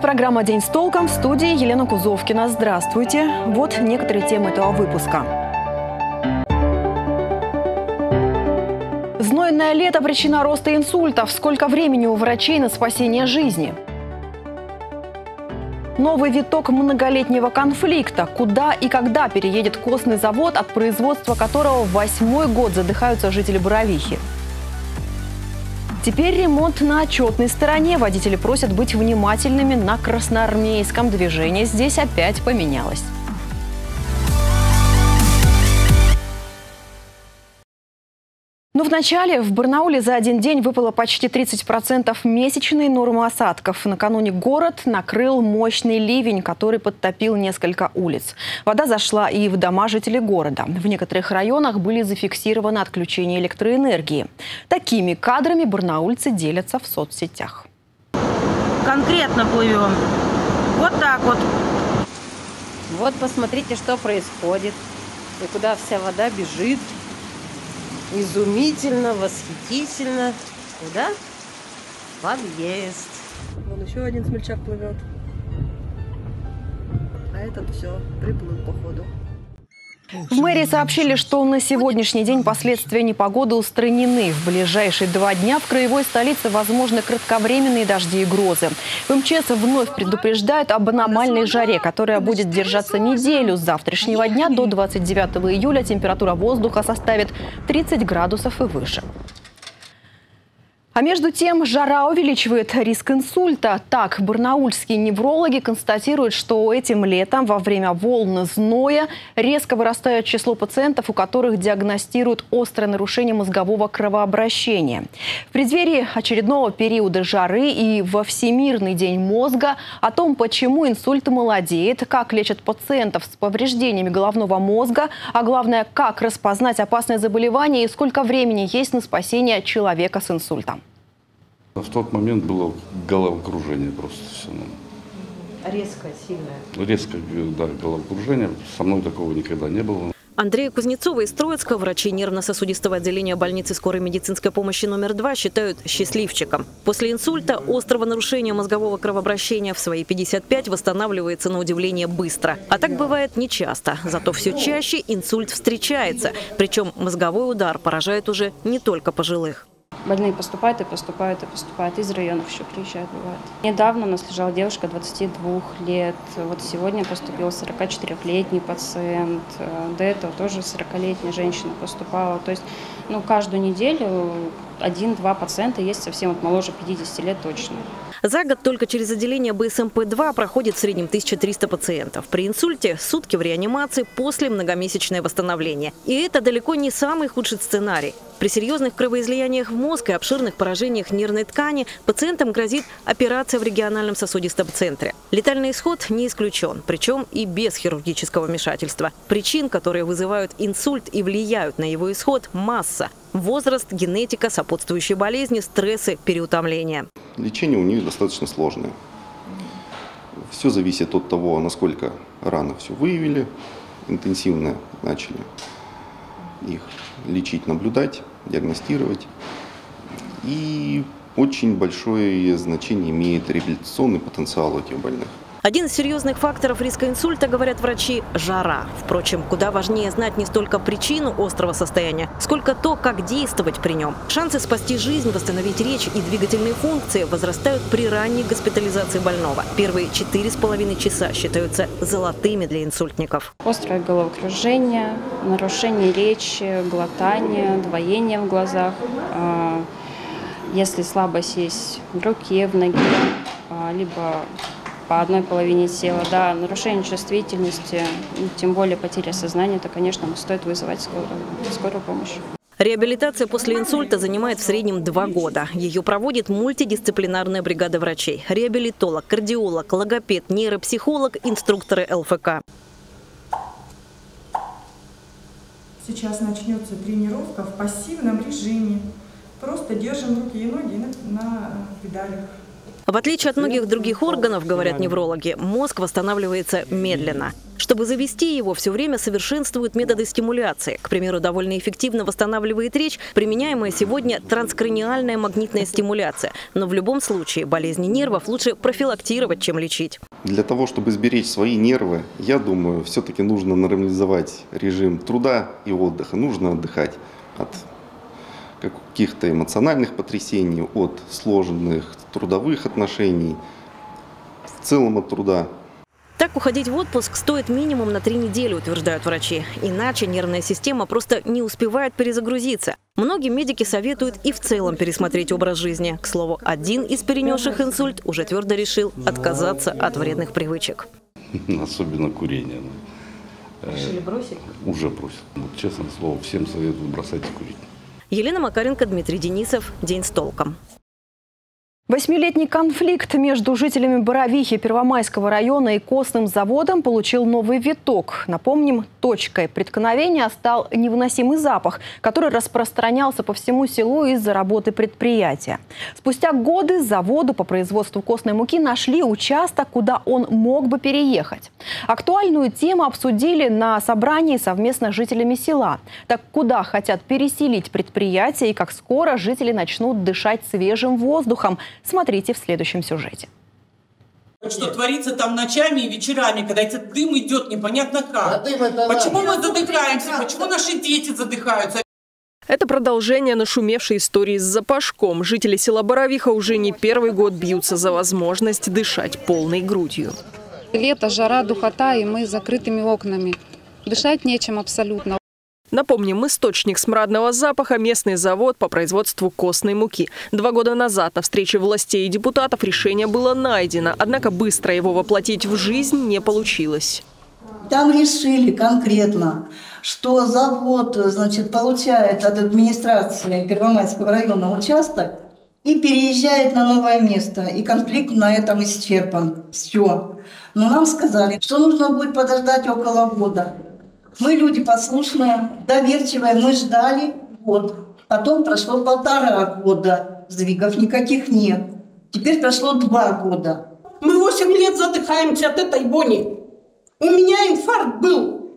Программа «День с толком», в студии Елена Кузовкина. Здравствуйте. Вот некоторые темы этого выпуска. Знойное лето – причина роста инсультов. Сколько времени у врачей на спасение жизни? Новый виток многолетнего конфликта. Куда и когда переедет костный завод, от производства которого 8-й год задыхаются жители Боровихи? Теперь ремонт на отчетной стороне. Водители просят быть внимательными на красноармейском. Движение здесь опять поменялось. Но вначале в Барнауле за один день выпало почти 30% месячной нормы осадков. Накануне город накрыл мощный ливень, который подтопил несколько улиц. Вода зашла и в дома жителей города. В некоторых районах были зафиксированы отключения электроэнергии. Такими кадрами барнаульцы делятся в соцсетях. Конкретно плывем. Вот так вот. Вот посмотрите, что происходит. И куда вся вода бежит. Изумительно, восхитительно. Куда? Подъезд. Вон еще один смельчак плывет. А этот все, приплыл походу. В мэрии сообщили, что на сегодняшний день последствия непогоды устранены. В ближайшие 2 дня в краевой столице возможны кратковременные дожди и грозы. В МЧС вновь предупреждают об аномальной жаре, которая будет держаться неделю. С завтрашнего дня до 29 июля температура воздуха составит 30 градусов и выше. А между тем, жара увеличивает риск инсульта. Так, барнаульские неврологи констатируют, что этим летом во время волн зноя резко вырастает число пациентов, у которых диагностируют острое нарушение мозгового кровообращения. В преддверии очередного периода жары и во Всемирный день мозга о том, почему инсульт молодеет, как лечат пациентов с повреждениями головного мозга, а главное, как распознать опасное заболевание и сколько времени есть на спасение человека с инсультом. В тот момент было головокружение просто все. Резкое, сильное. Резко, да, головокружение. Со мной такого никогда не было. Андрея Кузнецова из Троицка, врачи нервно-сосудистого отделения больницы скорой медицинской помощи номер 2, считают счастливчиком. После инсульта острого нарушения мозгового кровообращения в свои 55 восстанавливается на удивление быстро. А так бывает нечасто. Зато все чаще инсульт встречается. Причем мозговой удар поражает уже не только пожилых. Больные поступают и поступают и поступают. Из районов еще приезжают, бывает. Недавно у нас лежала девушка 22 лет. Вот сегодня поступил 44-летний пациент. До этого тоже 40-летняя женщина поступала. То есть, каждую неделю 1-2 пациента есть совсем моложе 50 лет точно. За год только через отделение БСМП-2 проходит в среднем 1300 пациентов. При инсульте сутки в реанимации после многомесячное восстановление. И это далеко не самый худший сценарий. При серьезных кровоизлияниях в мозг и обширных поражениях нервной ткани пациентам грозит операция в региональном сосудистом центре. Летальный исход не исключен, причем и без хирургического вмешательства. Причин, которые вызывают инсульт и влияют на его исход, масса. Возраст, генетика, сопутствующие болезни, стрессы, переутомление. Лечение у них достаточно сложное. Все зависит от того, насколько рано все выявили, интенсивно начали их лечить, наблюдать, диагностировать. И очень большое значение имеет реабилитационный потенциал этих больных. Один из серьезных факторов риска инсульта, говорят врачи, – жара. Впрочем, куда важнее знать не столько причину острого состояния, сколько то, как действовать при нем. Шансы спасти жизнь, восстановить речь и двигательные функции возрастают при ранней госпитализации больного. Первые 4,5 часа считаются золотыми для инсультников. Острое головокружение, нарушение речи, глотание, двоение в глазах. Если слабость есть в руке, в ноге, либо по одной половине тела, нарушение чувствительности, тем более потеря сознания, то, конечно, стоит вызывать скорую помощь. Реабилитация после инсульта занимает в среднем 2 года. Ее проводит мультидисциплинарная бригада врачей. Реабилитолог, кардиолог, логопед, нейропсихолог, инструкторы ЛФК. Сейчас начнется тренировка в пассивном режиме. Просто держим руки и ноги на педалях. В отличие от многих других органов, говорят неврологи, мозг восстанавливается медленно. Чтобы завести его, все время совершенствуют методы стимуляции. К примеру, довольно эффективно восстанавливает речь применяемая сегодня транскраниальная магнитная стимуляция. Но в любом случае болезни нервов лучше профилактировать, чем лечить. Для того, чтобы сберечь свои нервы, я думаю, все-таки нужно нормализовать режим труда и отдыха. Нужно отдыхать от каких-то эмоциональных потрясений, от сложных трудовых отношений, в целом от труда. Так уходить в отпуск стоит минимум на 3 недели, утверждают врачи. Иначе нервная система просто не успевает перезагрузиться. Многим медики советуют и в целом пересмотреть образ жизни. К слову, один из перенесших инсульт уже твердо решил отказаться от вредных привычек. Особенно курение. Решили бросить? Уже бросил. Вот, честное слово, всем советую бросайте курить. Елена Макаренко, Дмитрий Денисов. День с толком. 8-летний конфликт между жителями Боровихи Первомайского района и костным заводом получил новый виток. Напомним, точкой преткновения стал невыносимый запах, который распространялся по всему селу из-за работы предприятия. Спустя годы заводу по производству костной муки нашли участок, куда он мог бы переехать. Актуальную тему обсудили на собрании совместно с жителями села. Так куда хотят переселить предприятие и как скоро жители начнут дышать свежим воздухом – смотрите в следующем сюжете. Что творится там ночами и вечерами, когда этот дым идет непонятно как. Почему мы задыхаемся? Почему наши дети задыхаются? Это продолжение нашумевшей истории с запашком. Жители села Боровиха уже не первый год бьются за возможность дышать полной грудью. Лето, жара, духота, и мы с закрытыми окнами. Дышать нечем абсолютно. Напомним, источник смрадного запаха – местный завод по производству костной муки. 2 года назад на встрече властей и депутатов решение было найдено. Однако быстро его воплотить в жизнь не получилось. Там решили конкретно, что завод, значит, получает от администрации Первомайского района участок и переезжает на новое место. И конфликт на этом исчерпан. Все. Но нам сказали, что нужно будет подождать около года. Мы люди послушные, доверчивые, мы ждали год. Потом прошло 1,5 года, сдвигов никаких нет. Теперь прошло 2 года. Мы 8 лет задыхаемся от этой вони. У меня инфаркт был.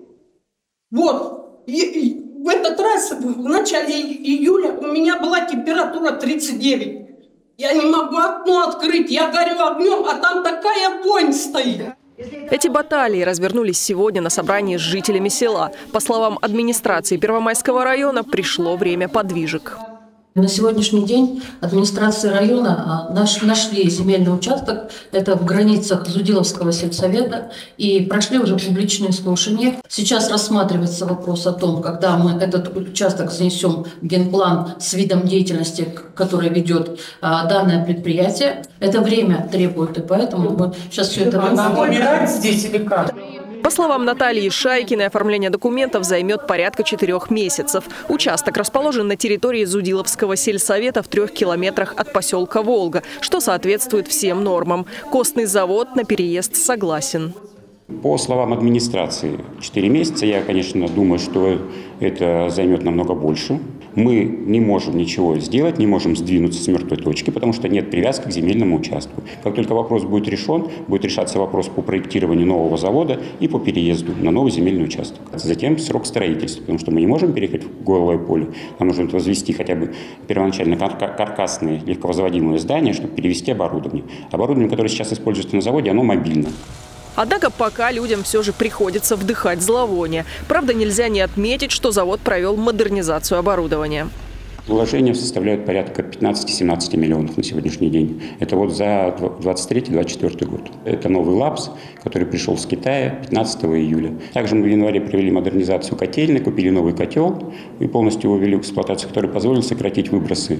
Вот. И в этот раз, в начале июля, у меня была температура 39. Я не могу окно открыть, я горю огнем, а там такая вонь стоит. Эти баталии развернулись сегодня на собрании с жителями села. По словам администрации Первомайского района, пришло время подвижек. На сегодняшний день администрация района нашли земельный участок, это в границах Зудиловского сельсовета, и прошли уже публичные слушания. Сейчас рассматривается вопрос о том, когда мы этот участок занесем в генплан с видом деятельности, который ведет данное предприятие. Это время требует, и поэтому мы сейчас все это... Нам умирать здесь или как? По словам Натальи Шайкиной, оформление документов займет порядка 4 месяцев. Участок расположен на территории Зудиловского сельсовета в 3 километрах от поселка Волга, что соответствует всем нормам. Костный завод на переезд согласен. По словам администрации, 4 месяца. Я, конечно, думаю, что это займет намного больше. Мы не можем ничего сделать, не можем сдвинуться с мертвой точки, потому что нет привязки к земельному участку. Как только вопрос будет решен, будет решаться вопрос по проектированию нового завода и по переезду на новый земельный участок. Затем срок строительства, потому что мы не можем переехать в голое поле. Нам нужно возвести хотя бы первоначально каркасные, легковозводимые здания, чтобы перевести оборудование. Оборудование, которое сейчас используется на заводе, оно мобильно. Однако пока людям все же приходится вдыхать зловоние. Правда, нельзя не отметить, что завод провел модернизацию оборудования. Вложения составляют порядка 15-17 миллионов на сегодняшний день. Это вот за 23-24 год. Это новый ЛАПС, который пришел с Китая 15 июля. Также мы в январе провели модернизацию котельной, купили новый котел и полностью его ввели в эксплуатацию, который позволил сократить выбросы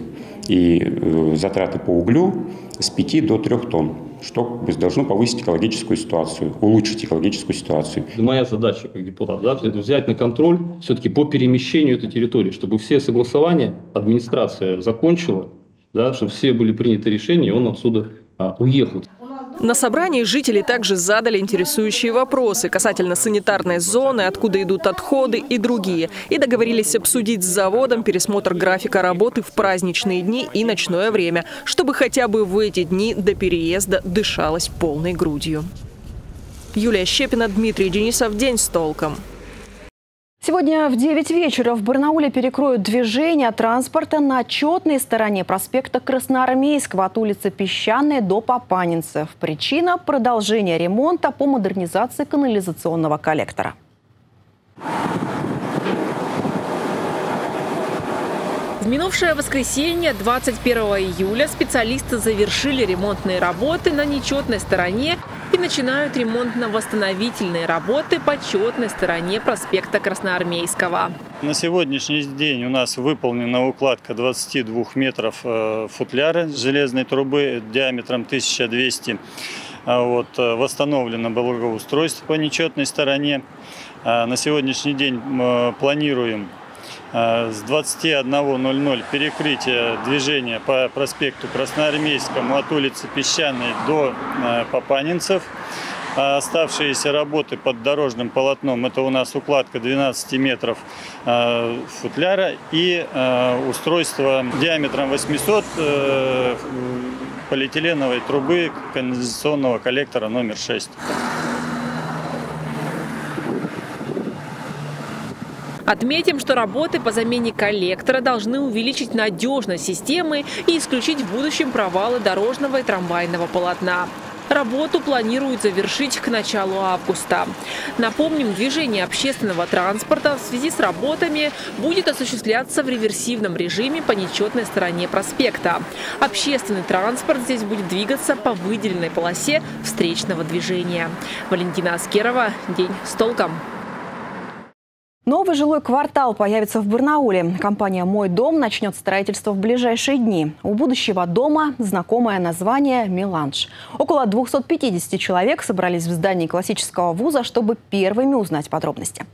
и затраты по углю с 5 до 3 тонн, что должно повысить экологическую ситуацию, улучшить экологическую ситуацию. Моя задача как депутат, это взять на контроль все-таки по перемещению этой территории, чтобы все согласования администрация закончила, чтобы все были приняты решения, и он отсюда уехал. На собрании жители также задали интересующие вопросы касательно санитарной зоны, откуда идут отходы и другие. И договорились обсудить с заводом пересмотр графика работы в праздничные дни и ночное время, чтобы хотя бы в эти дни до переезда дышалось полной грудью. Юлия Щепина, Дмитрий Денисов. День с толком. Сегодня в 9 вечера в Барнауле перекроют движение транспорта на четной стороне проспекта Красноармейского от улицы Песчаной до Папанинцев. Причина – продолжение ремонта по модернизации канализационного коллектора. В минувшее воскресенье, 21 июля, специалисты завершили ремонтные работы на нечетной стороне и начинают ремонтно-восстановительные работы по четной стороне проспекта Красноармейского. На сегодняшний день у нас выполнена укладка 22 метров футляра железной трубы диаметром 1200. Восстановлено благоустройство по нечетной стороне. На сегодняшний день планируем с 21:00 перекрытие движения по проспекту Красноармейскому от улицы Песчаной до Папанинцев. Оставшиеся работы под дорожным полотном – это у нас укладка 12 метров футляра и устройство диаметром 800 полиэтиленовой трубы канализационного коллектора номер 6. Отметим, что работы по замене коллектора должны увеличить надежность системы и исключить в будущем провалы дорожного и трамвайного полотна. Работу планируют завершить к началу августа. Напомним, движение общественного транспорта в связи с работами будет осуществляться в реверсивном режиме по нечетной стороне проспекта. Общественный транспорт здесь будет двигаться по выделенной полосе встречного движения. Валентина Аскерова. День с толком. Новый жилой квартал появится в Барнауле. Компания «Мой дом» начнет строительство в ближайшие дни. У будущего дома знакомое название «Меланж». Около 250 человек собрались в здании классического вуза, чтобы первыми узнать подробности.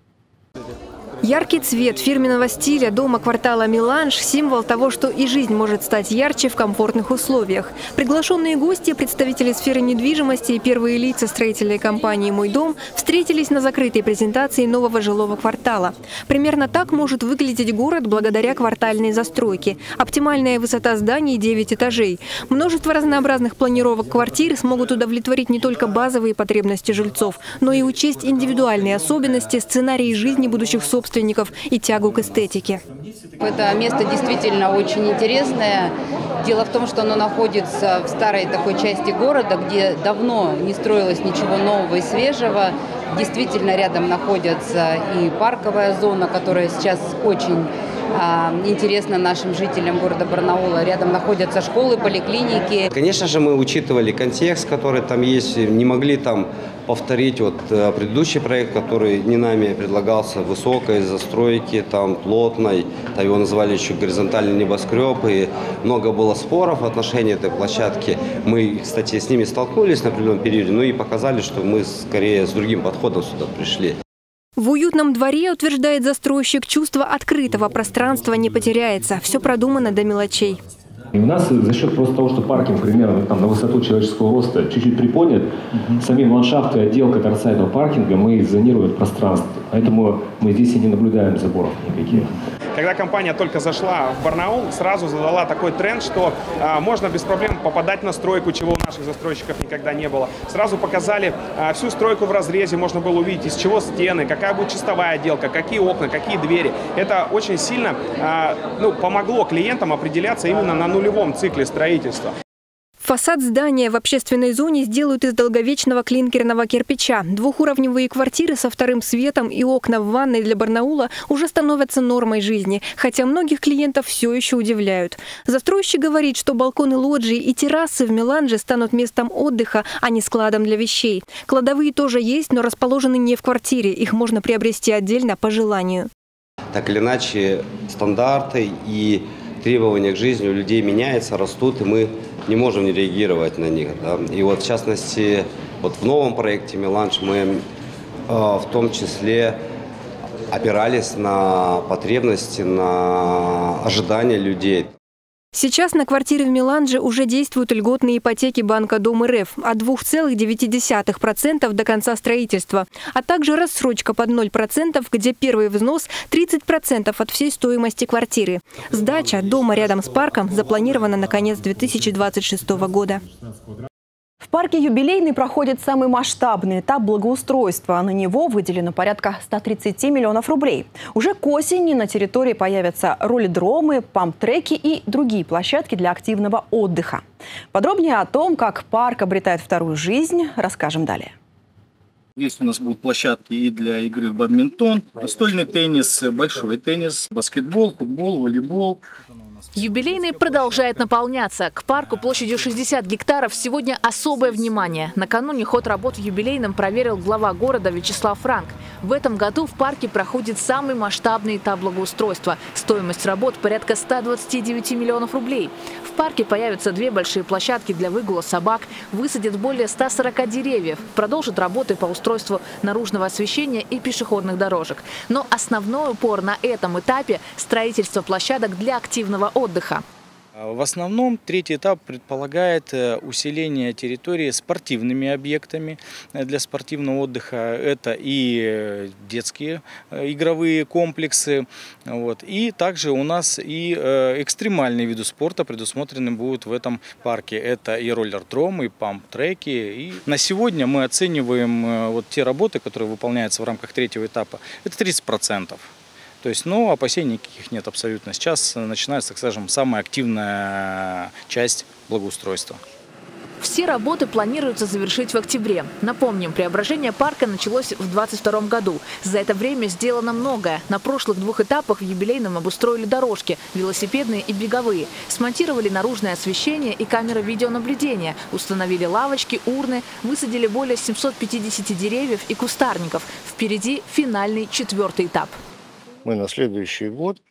Яркий цвет фирменного стиля дома квартала «Меланж» – символ того, что и жизнь может стать ярче в комфортных условиях. Приглашенные гости, представители сферы недвижимости и первые лица строительной компании «Мой дом» встретились на закрытой презентации нового жилого квартала. Примерно так может выглядеть город благодаря квартальной застройке. Оптимальная высота зданий – 9 этажей. Множество разнообразных планировок квартир смогут удовлетворить не только базовые потребности жильцов, но и учесть индивидуальные особенности, сценарии жизни будущих собственников и тягу к эстетике. Это место действительно очень интересное. Дело в том, что оно находится в старой такой части города, где давно не строилось ничего нового и свежего. Действительно, рядом находится и парковая зона, которая сейчас очень интересно нашим жителям города Барнаула. Рядом находятся школы, поликлиники. Конечно же, мы учитывали контекст, который там есть, не могли там повторить предыдущий проект, который не нами предлагался, высокой застройки, там плотной, там его называли еще горизонтальный небоскреб, и много было споров в отношении этой площадки. Мы, кстати, с ними столкнулись на определенном периоде, и показали, что мы скорее с другим подходом сюда пришли. В уютном дворе, утверждает застройщик, чувство открытого пространства не потеряется. Все продумано до мелочей. И у нас за счет просто того, что паркинг примерно на высоту человеческого роста чуть-чуть приподнят, самим ландшафт и отделка торцайного паркинга мы зонируем пространство. Поэтому мы здесь и не наблюдаем заборов никаких. Когда компания только зашла в Барнаул, сразу задала такой тренд, что можно без проблем попадать на стройку, чего у наших застройщиков никогда не было. Сразу показали всю стройку в разрезе, можно было увидеть, из чего стены, какая будет чистовая отделка, какие окна, какие двери. Это очень сильно помогло клиентам определяться именно на нулевом цикле строительства. Фасад здания в общественной зоне сделают из долговечного клинкерного кирпича. Двухуровневые квартиры со вторым светом и окна в ванной для Барнаула уже становятся нормой жизни, хотя многих клиентов все еще удивляют. Застройщик говорит, что балконы лоджии и террасы в Меланже станут местом отдыха, а не складом для вещей. Кладовые тоже есть, но расположены не в квартире, их можно приобрести отдельно по желанию. Так или иначе, стандарты и требования к жизни у людей меняются, растут, и мы не можем не реагировать на них. Да? И в частности, в новом проекте «Меланж» мы в том числе опирались на потребности, на ожидания людей. Сейчас на квартиры в Меландже уже действуют льготные ипотеки Банка Дом РФ от 2,9% до конца строительства, а также рассрочка под 0%, где первый взнос 30% от всей стоимости квартиры. Сдача дома рядом с парком запланирована на конец 2026 года. В парке «Юбилейный» проходит самый масштабный этап благоустройства. На него выделено порядка 130 миллионов рублей. Уже к осени на территории появятся роллидромы, памп-треки и другие площадки для активного отдыха. Подробнее о том, как парк обретает вторую жизнь, расскажем далее. Здесь у нас будут площадки и для игры в бадминтон, настольный теннис, большой теннис, баскетбол, футбол, волейбол. Юбилейный продолжает наполняться. К парку площадью 60 гектаров сегодня особое внимание. Накануне ход работ в Юбилейном проверил глава города Вячеслав Франк. В этом году в парке проходит самый масштабный этап благоустройства. Стоимость работ порядка 129 миллионов рублей. В парке появятся 2 большие площадки для выгула собак, высадят более 140 деревьев, продолжат работы по устройству наружного освещения и пешеходных дорожек. Но основной упор на этом этапе – строительство площадок для активного отдыха. В основном третий этап предполагает усиление территории спортивными объектами для спортивного отдыха. Это и детские игровые комплексы, и также у нас и экстремальные виды спорта предусмотрены будут в этом парке. Это и роллердром, и памп-треки. И на сегодня мы оцениваем те работы, которые выполняются в рамках третьего этапа, это 30%. То есть, опасений никаких нет абсолютно. Сейчас начинается, так скажем, самая активная часть благоустройства. Все работы планируется завершить в октябре. Напомним, преображение парка началось в 2022 году. За это время сделано многое. На прошлых 2 этапах в Юбилейном обустроили дорожки, велосипедные и беговые. Смонтировали наружное освещение и камеры видеонаблюдения. Установили лавочки, урны, высадили более 750 деревьев и кустарников. Впереди финальный 4-й этап. Мы на следующий год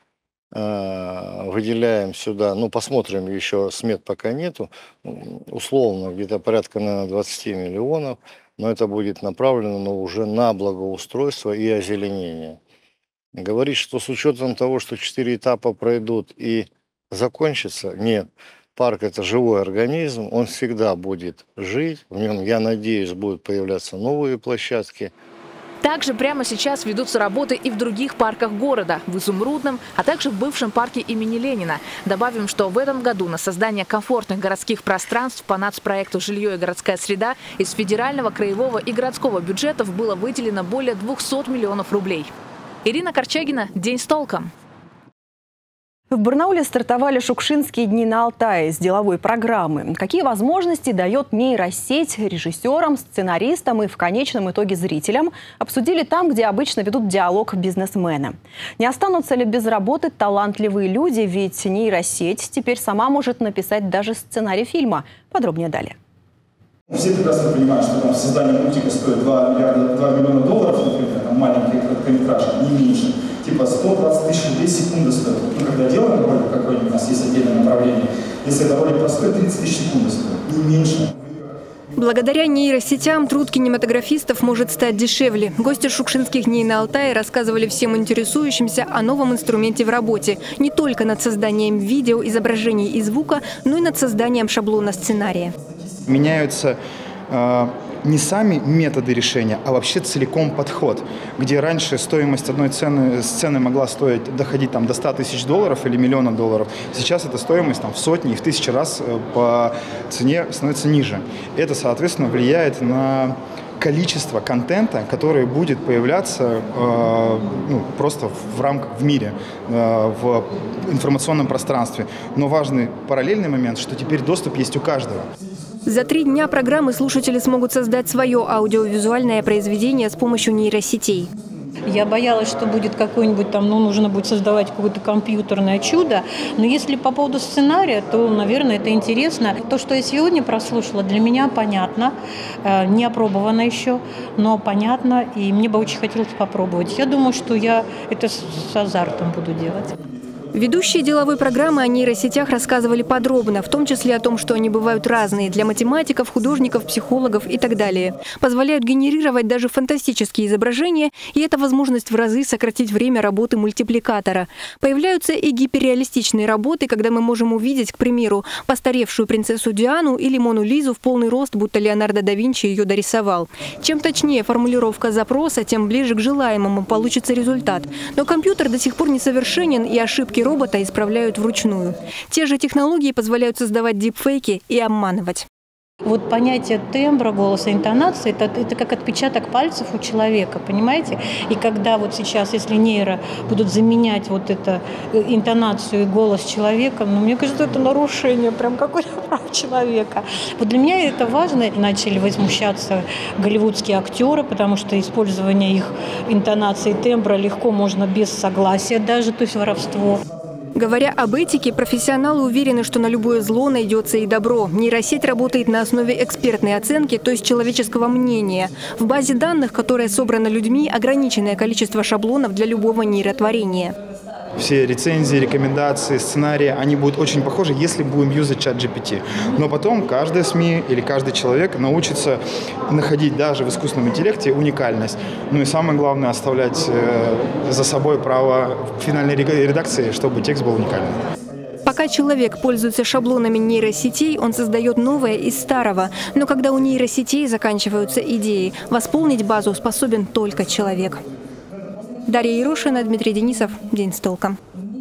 выделяем сюда, посмотрим, еще смет пока нету, условно где-то порядка, наверное, 20 миллионов, но это будет направлено уже на благоустройство и озеленение. Говорить, что с учетом того, что 4 этапа пройдут и закончатся, нет. Парк – это живой организм, он всегда будет жить, в нем, я надеюсь, будут появляться новые площадки. Также прямо сейчас ведутся работы и в других парках города, в Изумрудном, а также в бывшем парке имени Ленина. Добавим, что в этом году на создание комфортных городских пространств по нацпроекту «Жилье и городская среда» из федерального, краевого и городского бюджетов было выделено более 200 миллионов рублей. Ирина Корчагина, «День с толком». В Барнауле стартовали Шукшинские дни на Алтае с деловой программы. Какие возможности дает нейросеть режиссерам, сценаристам и в конечном итоге зрителям, обсудили там, где обычно ведут диалог бизнесмены. Не останутся ли без работы талантливые люди, ведь нейросеть теперь сама может написать даже сценарий фильма. Подробнее далее. Все прекрасно понимают, что создание мультика стоит 2 миллиона долларов, например, маленький короткометраж, не меньше. Типа 120 тысяч рублей секунды стоит. Когда делаем ролик какой-нибудь, у нас есть отдельное направление, если это ролик простой, 30 тысяч секунды стоит, не меньше. Благодаря нейросетям труд кинематографистов может стать дешевле. Гости Шукшинских дней на Алтае рассказывали всем интересующимся о новом инструменте в работе. Не только над созданием видео, изображений и звука, но и над созданием шаблона сценария. Меняются не сами методы решения, а вообще целиком подход, где раньше стоимость одной сцены могла доходить до 100 тысяч долларов или миллиона долларов. Сейчас эта стоимость в сотни и в 1000 раз по цене становится ниже. Это, соответственно, влияет на количество контента, который будет появляться просто в мире, в информационном пространстве. Но важный параллельный момент, что теперь доступ есть у каждого. За 3 дня программы слушатели смогут создать свое аудиовизуальное произведение с помощью нейросетей. Я боялась, что будет какой-нибудь нужно будет создавать какое-то компьютерное чудо. Но если по поводу сценария, то, наверное, это интересно. То, что я сегодня прослушала, для меня понятно, не опробовано еще, но понятно, и мне бы очень хотелось попробовать. Я думаю, что я это с азартом буду делать. Ведущие деловой программы о нейросетях рассказывали подробно, в том числе о том, что они бывают разные для математиков, художников, психологов и так далее. Позволяют генерировать даже фантастические изображения, и это возможность в разы сократить время работы мультипликатора. Появляются и гиперреалистичные работы, когда мы можем увидеть, к примеру, постаревшую принцессу Диану или Мону Лизу в полный рост, будто Леонардо да Винчи ее дорисовал. Чем точнее формулировка запроса, тем ближе к желаемому получится результат. Но компьютер до сих пор несовершенен, и ошибки робота исправляют вручную. Те же технологии позволяют создавать дипфейки и обманывать. Вот понятие тембра голоса, интонации, это как отпечаток пальцев у человека, понимаете? И когда вот сейчас, если нейро будут заменять вот эту интонацию и голос человека, ну, мне кажется, это нарушение прям какой-то прав человека. Вот для меня это важно. Начали возмущаться голливудские актеры, потому что использование их интонации, тембра легко можно без согласия даже, то есть воровство. Говоря об этике, профессионалы уверены, что на любое зло найдется и добро. Нейросеть работает на основе экспертной оценки, то есть человеческого мнения. В базе данных, которая собрана людьми, ограниченное количество шаблонов для любого нейротворения. Все рецензии, рекомендации, сценарии, они будут очень похожи, если будем юзать ChatGPT. Но потом каждая СМИ или каждый человек научится находить даже в искусственном интеллекте уникальность. Ну и самое главное, оставлять за собой право финальной редакции, чтобы текст был уникальным. Пока человек пользуется шаблонами нейросетей, он создает новое из старого. Но когда у нейросетей заканчиваются идеи, восполнить базу способен только человек. Дарья Ерошина, Дмитрий Денисов. День с толком.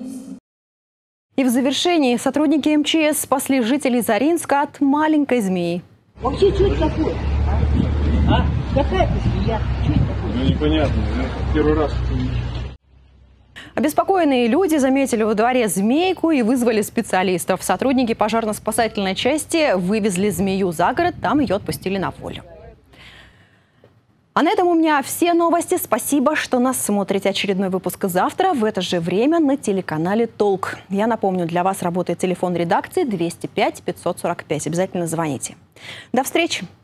И в завершении сотрудники МЧС спасли жителей Заринска от маленькой змеи. Вообще, что это такое? А? Какая-то змея. Что это такое? Ну, непонятно. Первый раз. Обеспокоенные люди заметили во дворе змейку и вызвали специалистов. Сотрудники пожарно-спасательной части вывезли змею за город, там ее отпустили на волю. А на этом у меня все новости. Спасибо, что нас смотрите. Очередной выпуск завтра в это же время на телеканале «Толк». Я напомню, для вас работает телефон редакции 205 545. Обязательно звоните. До встречи!